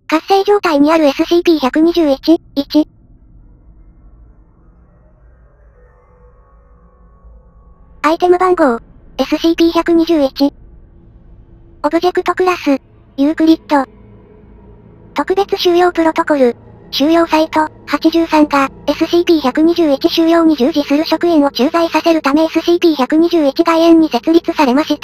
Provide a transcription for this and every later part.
活性状態にある SCP-121、1。アイテム番号、SCP-121。オブジェクトクラス、ユークリッド。特別収容プロトコル、収容サイト、83が、SCP-121 収容に従事する職員を駐在させるため SCP-121 外縁に設立されました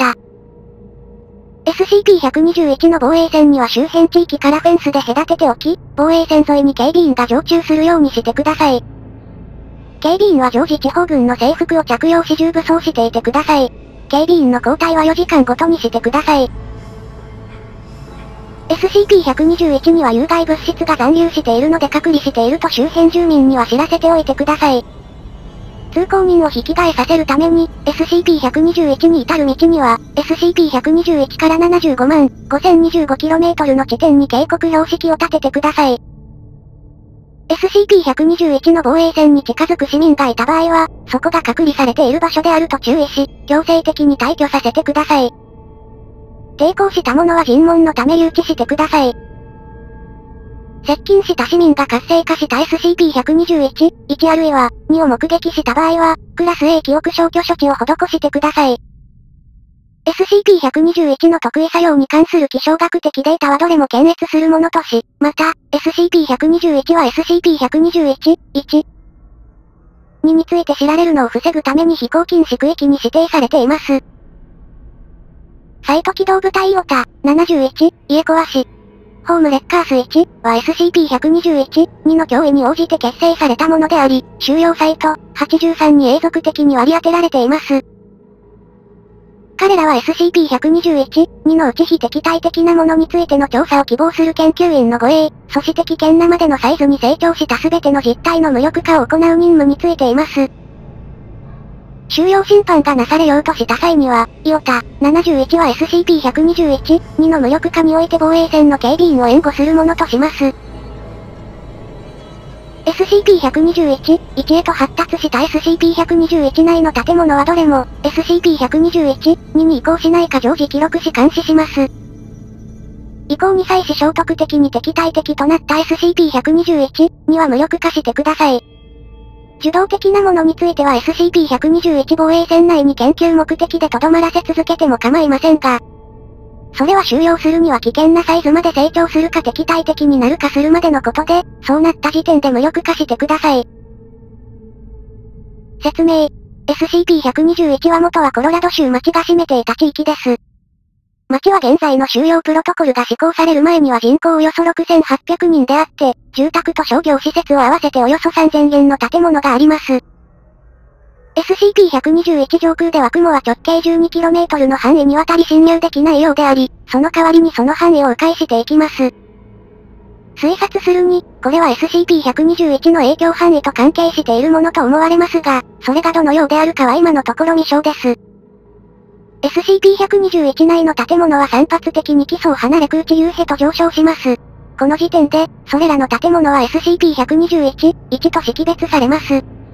。SCP-121 の防衛線には周辺地域からフェンスで隔てておき、防衛線沿いに警備員が常駐するようにしてください。警備員は常時地方軍の制服を着用し重武装していてください。警備員の交代は4時間ごとにしてください。SCP-121 には有害物質が残留しているので隔離していると周辺住民には知らせておいてください。通行人を引き換えさせるために、SCP-121 に至る道には、SCP-121 から75万 5025km の地点に警告標識を立ててください。SCP-121 の防衛線に近づく市民がいた場合は、そこが隔離されている場所であると注意し、強制的に退去させてください。抵抗した者は尋問のため留置してください。接近した市民が活性化した SCP-121、1あるいは2を目撃した場合は、クラス A 記憶消去処置を施してください。SCP-121 の得意作用に関する気象学的データはどれも検閲するものとし、また、SCP-121 は SCP-121、1、2について知られるのを防ぐために飛行禁止区域に指定されています。サイト機動部隊イオタ、71、家壊し。ホームレッカース1は SCP-121、2の脅威に応じて結成されたものであり、収容サイト、83に永続的に割り当てられています。彼らは SCP-121、2のうち非敵対的なものについての調査を希望する研究員の護衛、素子的研ナまでのサイズに成長した全ての実体の無力化を行う任務についています。収容審判がなされようとした際には、イオタ、71は SCP-121、2の無力化において防衛線の警備員を援護するものとします。SCP-121、1へと発達した SCP-121 内の建物はどれも、SCP-121、2に移行しないか常時記録し監視します。移行に際し衝突的に敵対的となった SCP-121、2は無力化してください。受動的なものについては SCP-121 防衛線内に研究目的で留まらせ続けても構いませんが、それは収容するには危険なサイズまで成長するか敵対的になるかするまでのことで、そうなった時点で無力化してください。説明。SCP-121 は元はコロラド州町が占めていた地域です。町は現在の収容プロトコルが施行される前には人口およそ6800人であって、住宅と商業施設を合わせておよそ3000軒の建物があります。SCP-121 上空では雲は直径 12km の範囲にわたり侵入できないようであり、その代わりにその範囲を迂回していきます。推察するに、これは SCP-121 の影響範囲と関係しているものと思われますが、それがどのようであるかは今のところ未証です。SCP-121 内の建物は散発的に基礎を離れ空地遊へと上昇します。この時点で、それらの建物は SCP-121、1と識別されます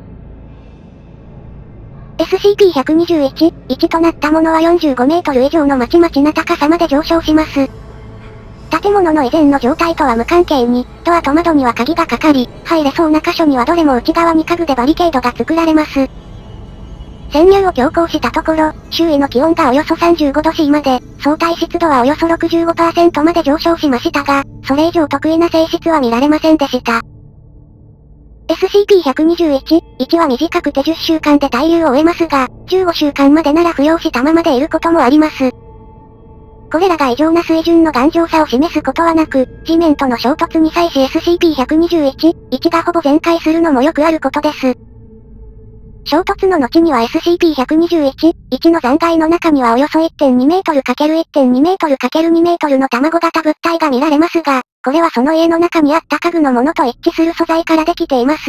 。SCP-121、1となったものは45メートル以上のまちまちな高さまで上昇します。建物の以前の状態とは無関係に、ドアと窓には鍵がかかり、入れそうな箇所にはどれも内側に家具でバリケードが作られます。潜入を強行したところ、周囲の気温がおよそ35度 C まで、相対湿度はおよそ 65% まで上昇しましたが、それ以上特異な性質は見られませんでした。SCP-121、1は短くて10週間で滞留を終えますが、15週間までなら浮揚したままでいることもあります。これらが異常な水準の頑丈さを示すことはなく、地面との衝突に際し SCP-121、1がほぼ全壊するのもよくあることです。衝突の後には SCP-121、1の残骸の中にはおよそ 1.2 メートル ×1.2 メートル ×2 メートルの卵型物体が見られますが、これはその家の中にあった家具のものと一致する素材からできています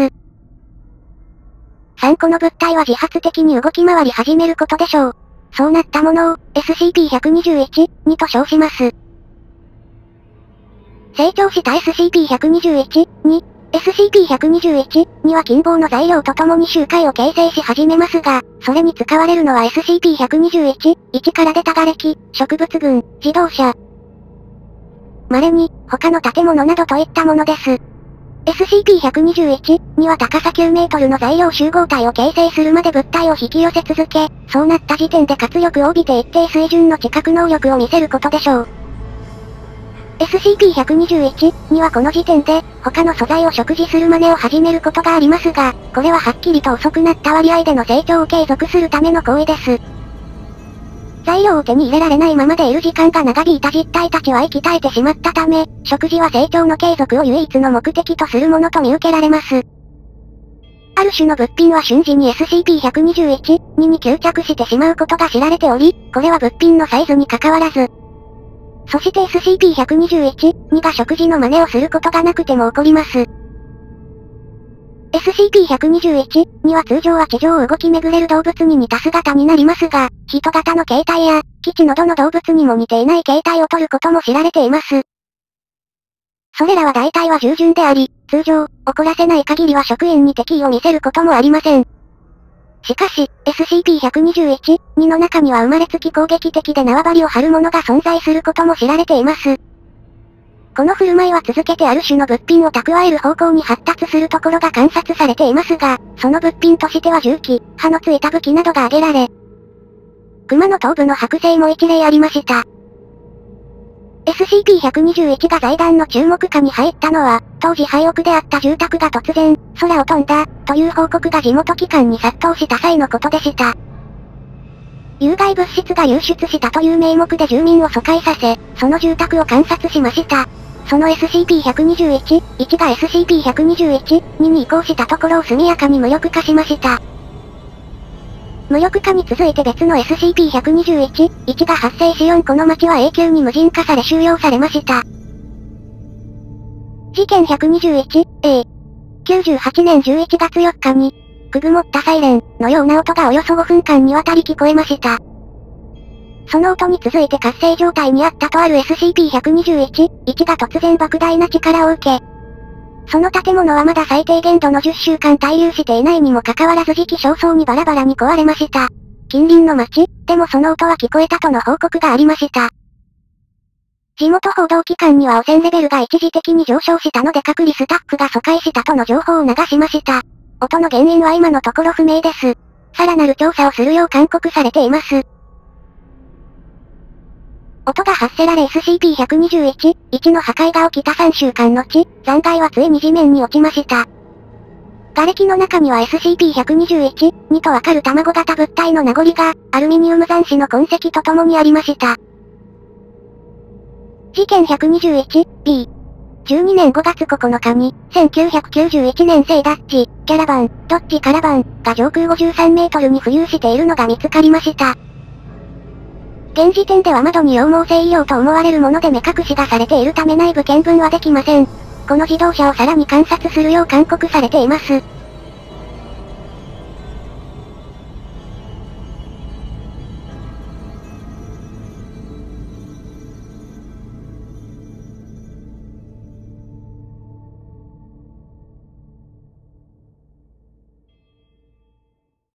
。3個の物体は自発的に動き回り始めることでしょう。そうなったものを、SCP-121、2と称します。成長した SCP-121、2、SCP-121、2は近傍の材料とともに周回を形成し始めますが、それに使われるのは SCP-121、1から出た瓦礫、植物群、自動車。 稀に、他の建物などといったものです。SCP-121 には高さ9メートルの材料集合体を形成するまで物体を引き寄せ続け、そうなった時点で活力を帯びて一定水準の知覚能力を見せることでしょう。SCP-121 にはこの時点で、他の素材を食事する真似を始めることがありますが、これははっきりと遅くなった割合での成長を継続するための行為です。材料を手に入れられないままでいる時間が長引いた実体たちは息絶えてしまったため、食事は成長の継続を唯一の目的とするものと見受けられます。ある種の物品は瞬時に SCP-121 に吸着してしまうことが知られており、これは物品のサイズに関わらず。そして SCP-121 が食事の真似をすることがなくても起こります。SCP-121 には通常は地上を動き巡れる動物に似た姿になりますが、人型の形態や、基地のどの動物にも似ていない形態をとることも知られています。それらは大体は従順であり、通常、怒らせない限りは職員に敵意を見せることもありません。しかし、SCP-121 の中には生まれつき攻撃的で縄張りを張るものが存在することも知られています。この振る舞いは続けてある種の物品を蓄える方向に発達するところが観察されていますが、その物品としては銃器、刃のついた武器などが挙げられ、熊の頭部の剥製も一例ありました。SCP-121 が財団の注目下に入ったのは、当時廃屋であった住宅が突然、空を飛んだ、という報告が地元機関に殺到した際のことでした。有害物質が流出したという名目で住民を疎開させ、その住宅を観察しました。その SCP-121 が SCP-121 に移行したところを速やかに無力化しました。無力化に続いて別の SCP-121 が発生し4この町は永久に無人化され収容されました。事件 121A 98年11月4日に、くぐもったサイレンのような音がおよそ5分間にわたり聞こえました。その音に続いて活性状態にあったとある SCP-121 が突然莫大な力を受け、その建物はまだ最低限度の10週間滞留していないにもかかわらず時期尚早にバラバラに壊れました。近隣の町でもその音は聞こえたとの報告がありました。地元報道機関には汚染レベルが一時的に上昇したので隔離スタッフが疎開したとの情報を流しました。音の原因は今のところ不明です。さらなる調査をするよう勧告されています。音が発せられ SCP-121 の破壊が起きた3週間後、残骸はついに地面に落ちました。瓦礫の中には SCP-121 とわかる卵型物体の名残が、アルミニウム残滓の痕跡とともにありました。事件 121B 12年5月9日に、1991年製ダッチ、キャラバン、ドッジカラバンが上空53メートルに浮遊しているのが見つかりました。現時点では窓に羊毛繊維用と思われるもので目隠しがされているため内部見分はできません。この自動車をさらに観察するよう勧告されています。